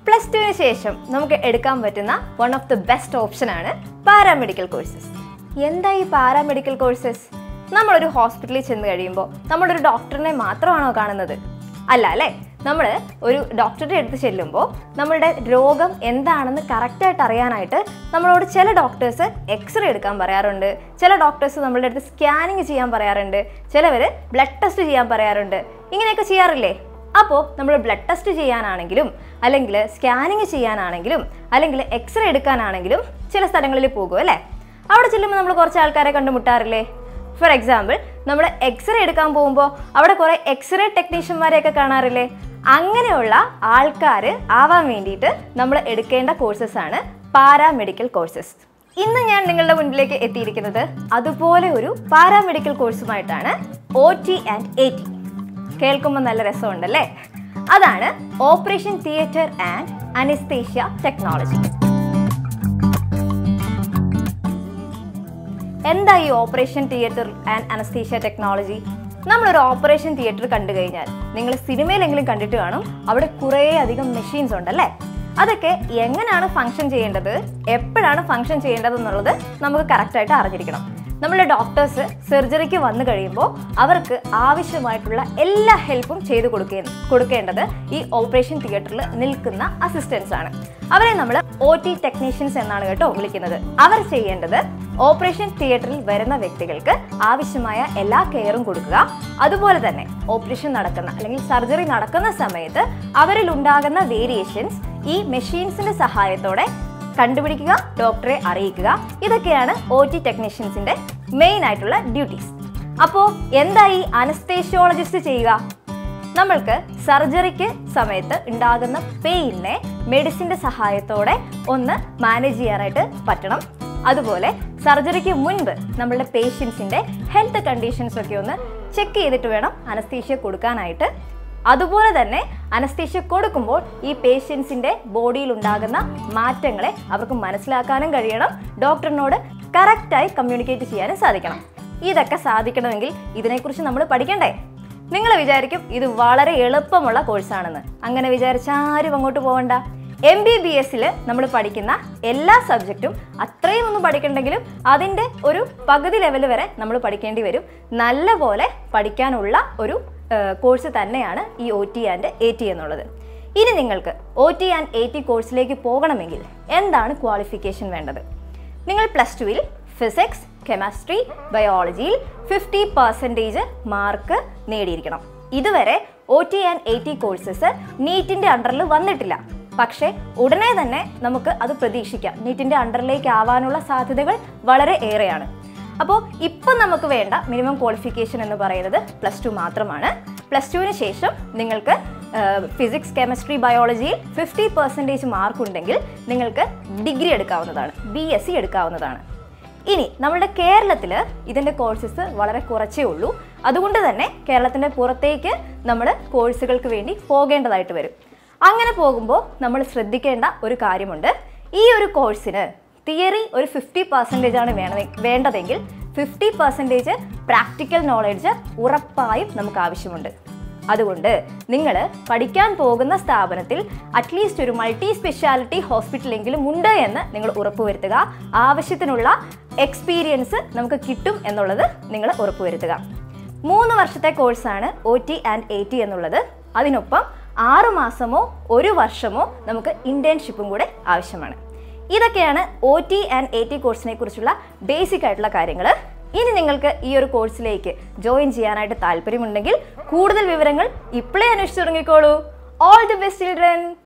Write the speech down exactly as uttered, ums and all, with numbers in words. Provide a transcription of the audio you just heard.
Plus ടുവിന് ശേഷം നമുക്ക് എടുക്കാൻ പറ്റുന്ന വൺ ഓഫ് ദി ബെസ്റ്റ് ഓപ്ഷനാണ് പാരാമെഡിക്കൽ കോഴ്സസ്. എന്താ ഈ പാരാമെഡിക്കൽ കോഴ്സസ്? നമ്മളൊരു ഹോസ്പിറ്റലിൽ ചെന്ന് കഴിയുമ്പോൾ നമ്മളൊരു ഡോക്ടറിനെ മാത്രമാണോ കാണുന്നത്? അല്ല അല്ലേ. നമ്മൾ ഒരു ഡോക്ടറുടെ അടുത്ത് ചെല്ലുമ്പോൾ നമ്മളുടെ രോഗം എന്താണെന്ന് കറക്റ്റായിട്ട് അറിയാനായിട്ട് നമ്മളോട് ചില ഡോക്ടേഴ്സ് എക്സ്റേ എടുക്കാൻ പറയാറുണ്ട്, ചില ഡോക്ടേഴ്സ് നമ്മളുടെ അടുത്ത് സ്കാനിങ് ചെയ്യാൻ പറയാറുണ്ട്, ചിലവർ ബ്ലഡ് ടെസ്റ്റ് ചെയ്യാൻ പറയാറുണ്ട്. ഇങ്ങനെയൊക്കെ ചെയ്യാറില്ലേ? അപ്പോൾ നമ്മൾ ബ്ലഡ് ടെസ്റ്റ് ചെയ്യാനാണെങ്കിലും അല്ലെങ്കിൽ സ്കാനിങ് ചെയ്യാനാണെങ്കിലും അല്ലെങ്കിൽ എക്സ്റേ എടുക്കാനാണെങ്കിലും ചില സ്ഥലങ്ങളിൽ പോകും അല്ലേ. അവിടെ ചെല്ലുമ്പോൾ നമ്മൾ കുറച്ച് ആൾക്കാരെ കണ്ടുമുട്ടാറില്ലേ? ഫോർ എക്സാമ്പിൾ, നമ്മൾ എക്സ്റേ എടുക്കാൻ പോകുമ്പോൾ അവിടെ കുറേ എക്സ്റേ ടെക്നീഷ്യന്മാരെയൊക്കെ കാണാറില്ലേ? അങ്ങനെയുള്ള ആൾക്കാർ ആവാൻ വേണ്ടിയിട്ട് നമ്മൾ എടുക്കേണ്ട കോഴ്സസ് ആണ് പാരാമെഡിക്കൽ കോഴ്സസ്. ഇന്ന് ഞാൻ നിങ്ങളുടെ മുൻപിലേക്ക് എത്തിയിരിക്കുന്നത് അതുപോലെ ഒരു പാരാമെഡിക്കൽ കോഴ്സുമായിട്ടാണ്. O T and A T കേൾക്കുമ്പോൾ നല്ല രസമുണ്ടല്ലേ? അതാണ് operation theatre and anaesthesia technology. എന്താ ഈ operation theatre and anaesthesia technology? നമ്മളൊരു ഓപ്പറേഷൻ തിയേറ്റർ കണ്ടു കഴിഞ്ഞാൽ നിങ്ങൾ സിനിമയിലെങ്കിലും കണ്ടിട്ട് കാണും, അവിടെ കുറേ അധികം മെഷീൻസ് ഉണ്ടല്ലേ. അതൊക്കെ എങ്ങനെയാണ് ഫങ്ഷൻ ചെയ്യേണ്ടത്, എപ്പോഴാണ് ഫങ്ഷൻ ചെയ്യേണ്ടത് എന്നുള്ളത് നമുക്ക് കറക്റ്റായിട്ട് അറിഞ്ഞിരിക്കണം. നമ്മളുടെ ഡോക്ടേഴ്സ് സർജറിക്ക് വന്നു കഴിയുമ്പോൾ അവർക്ക് ആവശ്യമായിട്ടുള്ള എല്ലാ ഹെൽപ്പും ചെയ്തു കൊടുക്കേ കൊടുക്കേണ്ടത് ഈ ഓപ്പറേഷൻ തിയേറ്ററിൽ നിൽക്കുന്ന അസിസ്റ്റൻസ് ആണ്. അവരെ നമ്മൾ ഒ ടി ടെക്നീഷ്യൻസ് എന്നാണ് കേട്ടോ വിളിക്കുന്നത്. അവർ ചെയ്യേണ്ടത് ഓപ്പറേഷൻ തിയേറ്ററിൽ വരുന്ന വ്യക്തികൾക്ക് ആവശ്യമായ എല്ലാ കെയറും കൊടുക്കുക. അതുപോലെ തന്നെ ഓപ്പറേഷൻ നടക്കുന്ന അല്ലെങ്കിൽ സർജറി നടക്കുന്ന സമയത്ത് അവരിൽ ഉണ്ടാകുന്ന വേരിയേഷൻസ് ഈ മെഷീൻസിന്റെ സഹായത്തോടെ കണ്ടുപിടിക്കുക, ഡോക്ടറെ അറിയിക്കുക. ഇതൊക്കെയാണ് ഒ ടി ടെക്നീഷ്യൻസിന്റെ മെയിൻ ആയിട്ടുള്ള ഡ്യൂട്ടീസ്. അപ്പോൾ എന്താ ഈ അനസ്തേഷ്യോളജിസ്റ്റ് ചെയ്യുക? നമ്മൾക്ക് സർജറിക്ക് സമയത്ത് ഉണ്ടാകുന്ന പെയിനെ മെഡിസിൻ്റെ സഹായത്തോടെ ഒന്ന് മാനേജ് ചെയ്യാനായിട്ട് പറ്റണം. അതുപോലെ സർജറിക്ക് മുൻപ് നമ്മളുടെ പേഷ്യൻസിൻ്റെ ഹെൽത്ത് കണ്ടീഷൻസ് ഒക്കെ ഒന്ന് ചെക്ക് ചെയ്തിട്ട് വേണം അനസ്തേഷ്യ കൊടുക്കാനായിട്ട്. അതുപോലെ തന്നെ അനസ്തേഷ്യ കൊടുക്കുമ്പോൾ ഈ പേഷ്യൻസിൻ്റെ ബോഡിയിൽ ഉണ്ടാകുന്ന മാറ്റങ്ങളെ അവർക്ക് മനസ്സിലാക്കാനും കഴിയണം, ഡോക്ടറിനോട് കറക്റ്റായി കമ്മ്യൂണിക്കേറ്റ് ചെയ്യാനും സാധിക്കണം. ഇതൊക്കെ സാധിക്കണമെങ്കിൽ ഇതിനെക്കുറിച്ച് നമ്മൾ പഠിക്കണ്ടേ? നിങ്ങൾ വിചാരിക്കും ഇത് വളരെ എളുപ്പമുള്ള കോഴ്സാണെന്ന്. അങ്ങനെ വിചാരിച്ചാരും അങ്ങോട്ട് പോകണ്ട. എം ബി ബി എസിൽ നമ്മൾ പഠിക്കുന്ന എല്ലാ സബ്ജക്റ്റും അത്രയും ഒന്നും പഠിക്കണ്ടെങ്കിലും അതിൻ്റെ ഒരു പകുതി ലെവൽ വരെ നമ്മൾ പഠിക്കേണ്ടി വരും. നല്ല പോലെ പഠിക്കാനുള്ള ഒരു കോഴ്സ് തന്നെയാണ് ഈ O T and A T എന്നുള്ളത്. ഇനി നിങ്ങൾക്ക് O T and A T കോഴ്സിലേക്ക് പോകണമെങ്കിൽ എന്താണ് ക്വാളിഫിക്കേഷൻ വേണ്ടത്? നിങ്ങൾ പ്ലസ് ടുവിൽ ഫിസിക്സ്, കെമിസ്ട്രി, ബയോളജിയിൽ ഫിഫ്റ്റി പെർസെൻറ്റേജ് മാർക്ക് നേടിയിരിക്കണം. ഇതുവരെ O T and A T courses നീറ്റിൻ്റെ അണ്ടറിൽ വന്നിട്ടില്ല. പക്ഷേ ഉടനെ തന്നെ നമുക്ക് അത് പ്രതീക്ഷിക്കാം. നീറ്റിൻ്റെ അണ്ടറിലേക്ക് ആവാനുള്ള സാധ്യതകൾ വളരെ ഏറെയാണ്. അപ്പോൾ ഇപ്പം നമുക്ക് വേണ്ട മിനിമം ക്വാളിഫിക്കേഷൻ എന്ന് പറയുന്നത് പ്ലസ് ടു മാത്രമാണ്. പ്ലസ് ടുവിന് ശേഷം നിങ്ങൾക്ക് ഫിസിക്സ്, കെമിസ്ട്രി, ബയോളജിയിൽ ഫിഫ്റ്റി പെർസെൻറ്റേജ് മാർക്ക് ഉണ്ടെങ്കിൽ നിങ്ങൾക്ക് ഡിഗ്രി എടുക്കാവുന്നതാണ്, ബി എസ് സി എടുക്കാവുന്നതാണ്. ഇനി നമ്മുടെ കേരളത്തിൽ ഇതിൻ്റെ കോഴ്സസ് വളരെ കുറച്ചേ ഉള്ളൂ. അതുകൊണ്ട് തന്നെ കേരളത്തിൻ്റെ പുറത്തേക്ക് നമ്മൾ കോഴ്സുകൾക്ക് വേണ്ടി പോകേണ്ടതായിട്ട് വരും. അങ്ങനെ പോകുമ്പോൾ നമ്മൾ ശ്രദ്ധിക്കേണ്ട ഒരു കാര്യമുണ്ട്. ഈ ഒരു കോഴ്സിന് തിയറി ഒരു ഫിഫ്റ്റി പെർസെൻറ്റേജ് ആണ് വേണ വേണ്ടതെങ്കിൽ ഫിഫ്റ്റി പെർസെൻറ്റേജ് പ്രാക്ടിക്കൽ നോളേജ് ഉറപ്പായും നമുക്ക് ആവശ്യമുണ്ട്. അതുകൊണ്ട് നിങ്ങൾ പഠിക്കാൻ പോകുന്ന സ്ഥാപനത്തിൽ അറ്റ്ലീസ്റ്റ് ഒരു മൾട്ടി സ്പെഷ്യാലിറ്റി ഹോസ്പിറ്റലെങ്കിലും ഉണ്ട് എന്ന് നിങ്ങൾ ഉറപ്പുവരുത്തുക. ആവശ്യത്തിനുള്ള എക്സ്പീരിയൻസ് നമുക്ക് കിട്ടും എന്നുള്ളത് നിങ്ങൾ ഉറപ്പുവരുത്തുക. മൂന്ന് വർഷത്തെ കോഴ്സാണ് O T and A T എന്നുള്ളത്. അതിനൊപ്പം ആറു മാസമോ ഒരു വർഷമോ നമുക്ക് ഇന്റേൺഷിപ്പും കൂടെ ആവശ്യമാണ്. ഇതൊക്കെയാണ് O T and A T കോഴ്സിനെ കുറിച്ചുള്ള ബേസിക് ആയിട്ടുള്ള കാര്യങ്ങൾ. ഇനി നിങ്ങൾക്ക് ഈ ഒരു കോഴ്സിലേക്ക് ജോയിൻ ചെയ്യാനായിട്ട് താല്പര്യമുണ്ടെങ്കിൽ കൂടുതൽ വിവരങ്ങൾ ഇപ്പോഴേ അന്വേഷിച്ചു തുടങ്ങിക്കോളൂ. All the best children.